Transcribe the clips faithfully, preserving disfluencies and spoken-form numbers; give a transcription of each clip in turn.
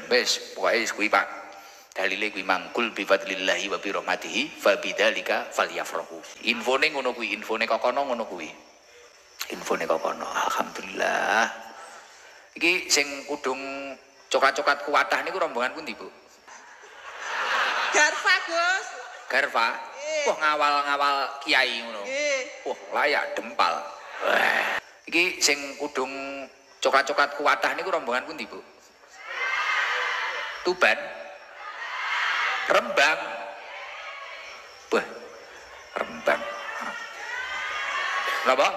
Wis pokoke wis kuwi Pak. Dalile kuwi mangkul bi fadlillahi wa bi rahmatihi fa bidzalika falyafrahu. Infone ngono kuwi, infone kok kono ngono kuwi. Infone kok kono. Alhamdulillah. Iki sing kudung coklat-coklat kuwatah niku rombongan pundi, Bu? Garfa, Gus. Garfa. Wah, ngawal-ngawal kiai ngono. Nggih. Wah, layak dempal. Wah. Iki sing kudung coklat-coklat kuwatah niku rombongan pundi, Bu? Tuban. Rembang. Wah. Rembang. Napa?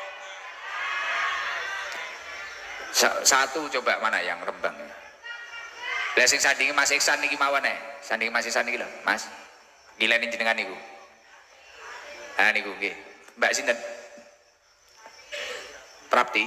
Satu coba mana yang Rembang. Lah sing sandingi Mas Iksan niki mawon ae. Sandingi Mas Iksan niki lho, Mas. Gileni jenengan niku. Ha niku nggih. Mbak sinten? Prapti.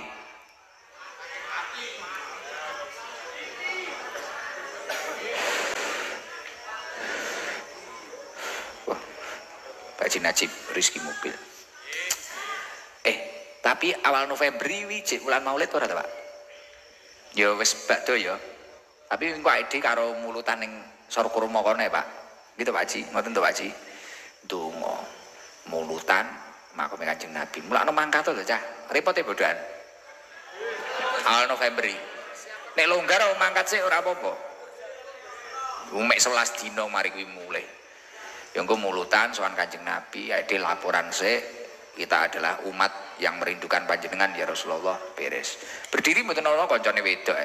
Wah. Pak Haji Najib Rizki mobil. Eh, tapi awal November iki jek wulan Maulid ora ta, Pak? Ya wis bakdo ya. Tapi engko ide karo mulutan ning Sorkurma kono ya, Pak. Gitu Pak Haji, ngoten to Pak Haji. Donga mulutan makome Kanjeng Nabi. Mulakno mangkat to Cah. Repote bodohan. Awal November iki. Nek longgar mangkat sik ora apa-apa. Umek sewelas dina mari kuwi mulai. Ya engko mulutan sowan Kanjeng Nabi, ide laporan sik. Kita adalah umat yang merindukan panjenengan ya Rasulullah, beres. Berdiri mboten ana kancane wedok.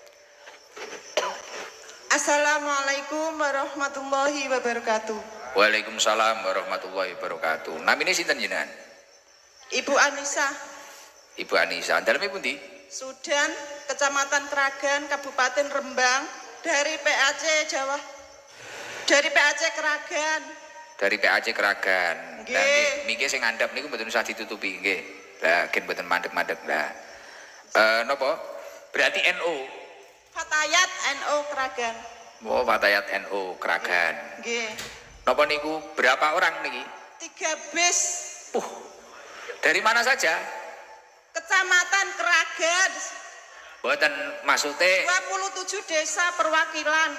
Assalamualaikum warahmatullahi wabarakatuh. Waalaikumsalam warahmatullahi wabarakatuh. Namine sinten jenengan? Ibu Anissa. Ibu Anissa. Daleme pundi? Sudan, Kecamatan Kragan, Kabupaten Rembang, dari P A C Jawa. Dari P A C Kragan. Dari P A C Kragan. Nggih. Nah, nggih sing ngandhap niku mboten usah ditutupi nggih. Lah gen mboten mandeg-mandeg. Lah. Eh napa? Berarti N U. Fatayat N U Kragan. Oh, Fatayat N U Kragan. Nggih. Napa niku berapa orang niki? Tiga bis. Uh. Dari mana saja? Kecamatan Kragan. Mboten maksude dua puluh tujuh desa perwakilan.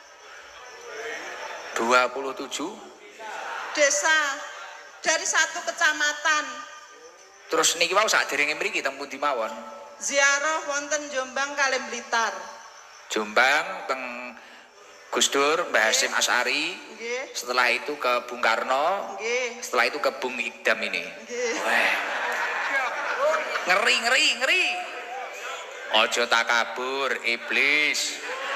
dua puluh tujuh desa dari satu kecamatan. Terus niki wau sakderenge mriki teng pundi mawon? Ziarah wonten Jombang Kalih Blitar. Jombang teng Gus Dur, Mbah Hasyim Asy'ari. Nggih. Setelah itu ke Bung Karno. Nggih. Setelah itu ke Bung Idam ini. Nggih. Wah. Ngeri ngeri ngeri. Ojo takabur iblis.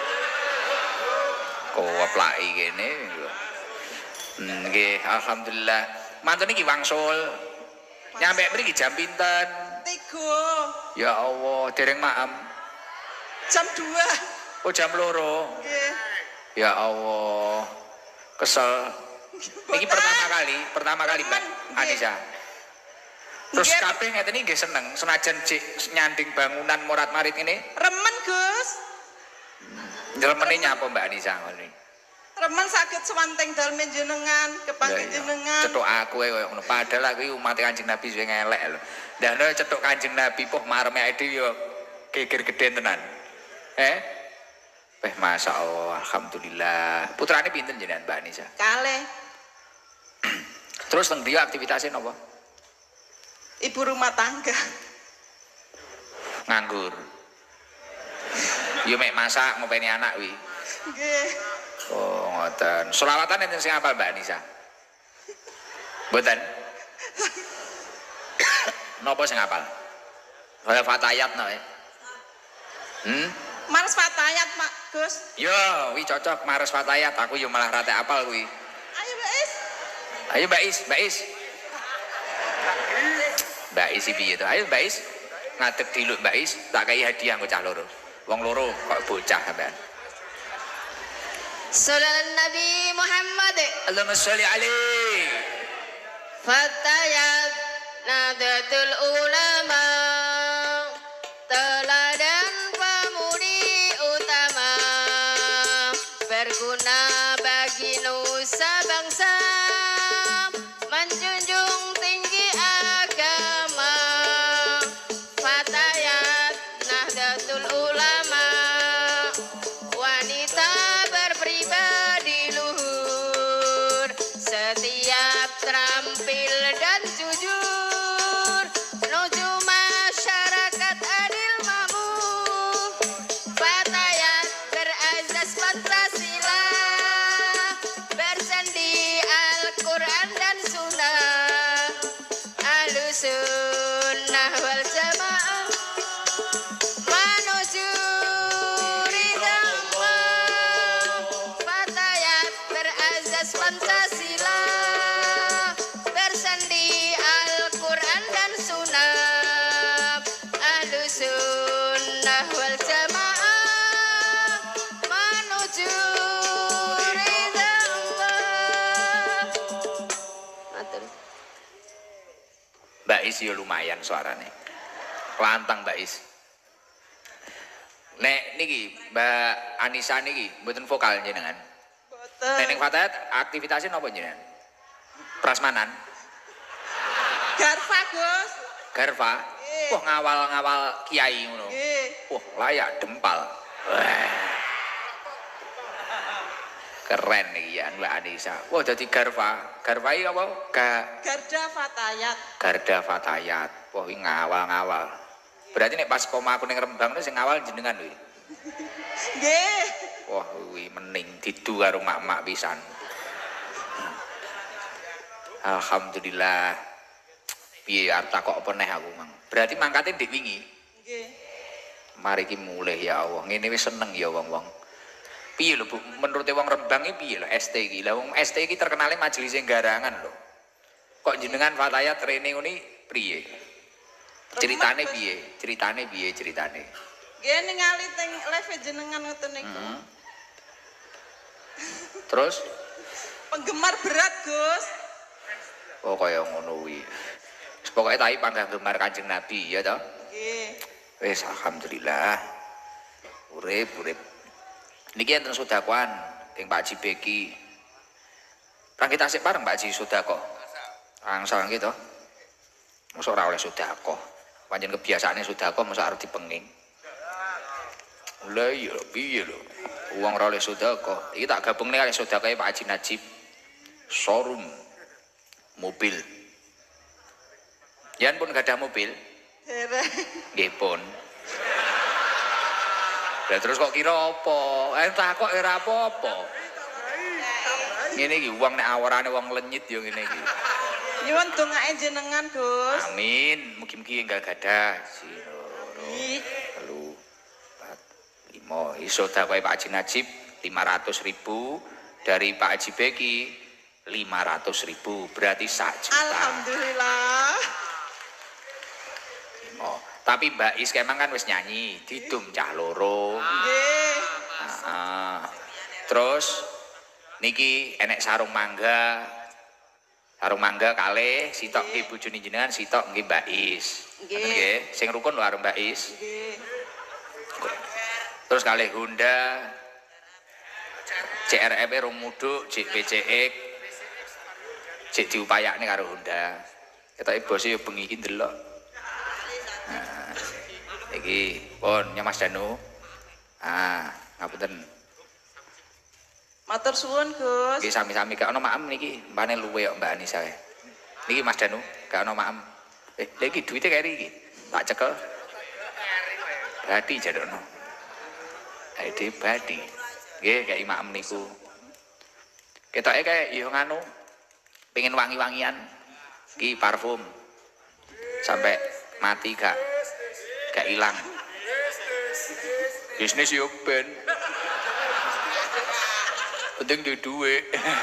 Koplaki kene. Nggih, alhamdulillah. Mantun iki wangsul. Nyampe mriki jam pinten? Tiga. Ya Allah, dereng maem. Jam dua. Oh, jam loro. Nggih. Ya Allah. Kesel. Ini pertama kali, pertama kali Mbak Anissa. Terus kabeh ngeten iki nggih seneng, senajan cik nyanding bangunan morat-marit ini. Remen, Gus. Remene nyapa Mbak Anissa ngene. Remen saged swanting dalem jenengan, kepanggih jenengan. Cetuk aku koyo ngono. Padahal aku umat Kanjeng Nabi sing elek lho. Lah nek cetuk Kanjeng Nabi poh mareme dhewe yo geger gedhen tenan. Eh? Eh masyaallah, alhamdulillah. Putrane pinten jenengan Mbak Anissa? Kalih. Terus teng dia aktivitasnya napa? Ibu rumah tangga. Nganggur. Yo mek masak ngopeni anak wi. Nggih. Oh, ngoten. Selawatan enten sing hafal Mbak Anissa? Mboten. Napa sing hafal? Kaya Fatayat no ya. Hmm? Mars Fatayat, Pak Gus. Yo, wi cocok Mares Fatayat. Aku yo malah rate apal kuwi. Ayo, Mbak Is. Ayo Mbak Is, Mbak Is. Mbak Is piye to? Ayo Mbak Is. Ngadeg diluk Mbak Is, tak kei hadiah nggo cah loro. Wong loro kok bocah sampean. Sallallahu Nabi Muhammad. Allahumma sholli alaihi. Fatayat Nadatul Ulama, teladan pemudi utama, berguna bagi nusa bangsa, menjunjung tinggi agama. Fatayat Nahdlatul Ulama, wanita Mbak Is ya lumayan suarane. Lantang Mbak Is. Nek niki Mbak Anissa niki mboten vokal jenengan. Boten. Nek ning Fatayat aktivitasnya napa jenengan? Prasmanan. Garfa, Gus. Garfa. Nggih. Wah ngawal-ngawal kiai ngono. Nggih. Wah layak dempal. Wah. Keren nih ya Mbak Anissa. Wah jadi Garfa. Garfa iki apa? Ga Garda Fatayat. Garda Fatayat. Wah ini ngawal-ngawal. Berarti nek pas koma aku ning Rembang itu sing ngawal jenengan kuwi. Nggih. Wah kuwi mening didu karo mak-mak pisan. Alhamdulillah. Piye arep takok apa neh aku, Mang. Berarti mangkate ndek wingi. Nggih. Mari ki mulih ya Allah. Ngene wis seneng ya wong-wong. Piye lho Bu, menurut wong Rembang iki piye lho S T iki? Lah wong S T iki terkenale majelis garangan lho. Kok jenengan Fatayat rene ngene priye? Ceritane piye? Ceritane piye ceritane? Nggih ningali teng live jenengan ngoten niku. Hmm. Terus Penggemar berat, Gus. oh kaya ngono kuwi. Wis pokoke tai penggemar Kanjeng Nabi ya toh. Nggih. Wis alhamdulillah. Urip urip. Niki enten sedakoan teng Pak Haji Beki. Kan kita sik bareng Pak Haji sedekah. Angsal gitu. Mosok ora oleh sedekah. Pancen kebiasaane sedekah mosok arep dipenging. Lah iya piye lho. Wong ora oleh sedekah. Iki tak gabungne kali sedekahe Pak Haji Najib. Showroom mobil. Jan pun gadah mobil. Dereng. Nggih pun. Lah terus kok kira apa? Eh takok ora apa-apa. Ngene iki wong nek awarane wong lenyit ya ngene iki. Nyuwun dongake jenengan, Gus. Amin. Mugi-mugi enggal gadah. Siro, Nggih. telu, empat, lima. Iso dakwah Pak Haji Najib lima ratus ribu dari Pak Haji Beki lima ratus ribu. Berarti sak juta. Alhamdulillah. Oh, tapi Mbak Is kemang kan wis nyanyi, didum cah loro. Nggih. Ah, terus niki enek sarung mangga. Sarung mangga kalih sitok nggih bojone jenengan, sitok nggih Mbak Is. Nggih. Ngoten nggih, sing rukun lho karo Mbak Is. Nggih. Terus kalih Honda C R F rong muduk, J P C X. Cek diupayakne karo Honda. Ketoke bose yo bengi iki ndelok. Nah, iki pun ya Mas Danu. Ah, ngapunten. Matur suwun, Gus. Nggih sami-sami gak ono maem niki, mbane luwe kok Mbak Anissa. Niki Mas Danu, gak ono maem. Eh, lha iki duwite keri iki. Tak cekel. Badi jadokno. Ade badi. Nggih, kayak maem niku. Ketoke kayak yo nganu. Pengen wangi-wangian. Ki parfum. Sampai mati gak gak hilang. Bisnis yo ben. Penting duwe duwe.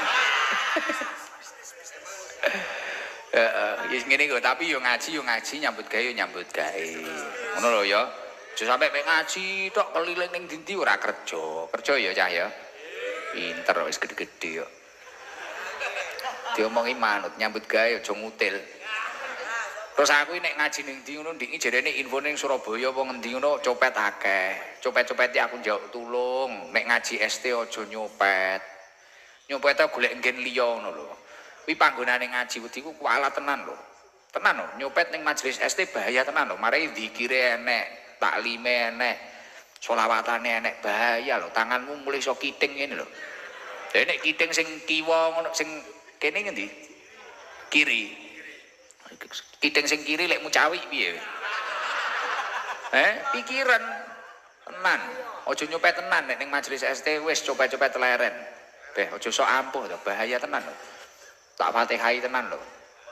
Heeh, wis ngene kok, tapi yo ngaji yo ngaji, nyambut gawe yo nyambut gawe. Ngono lho ya. Aja sampe mek ngaji tok keliling ning ndi ora kerja. Kerja ya cah ya. Pinter wis gede-gede yo. Diomongi manut nyambut gawe aja ngutil. Terus aku nek ngaji ning ndi ngono ndiki jarene info ning Surabaya apa ngendi ngono copet akeh. Copet-copete aku njaluk tulung. Nek ngaji S T aja nyopet. Nyopet ta golek nggen liya ngono lho. Kuwi panggonane ngaji wedi ku kualat tenan lho. Tenan lho, nyopet ning majelis S T bahaya tenan lho. Mare zikire enek, taklime enek, selawatane enek, bahaya lho. Tanganmu mulai iso kiting ngene lho. Lah nek kiting sing kiwa ngono sing kene ngendi? Kiri. Kiting sing kiri lek mucawi piye? Eh, pikiran tenan. Aja nyopet tenan nek ning majelis S T wis copet-copet leren. Beh, aja sok ampuh to, bahaya tenan lho. Tak Fatihai tenan lho.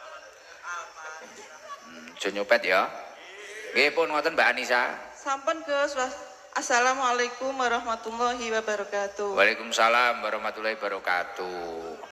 Hmm, aja nyopet ya. Nggih pun ngoten Mbak Anissa. Sampun, Gus. Assalamualaikum warahmatullahi wabarakatuh. Waalaikumsalam warahmatullahi wabarakatuh.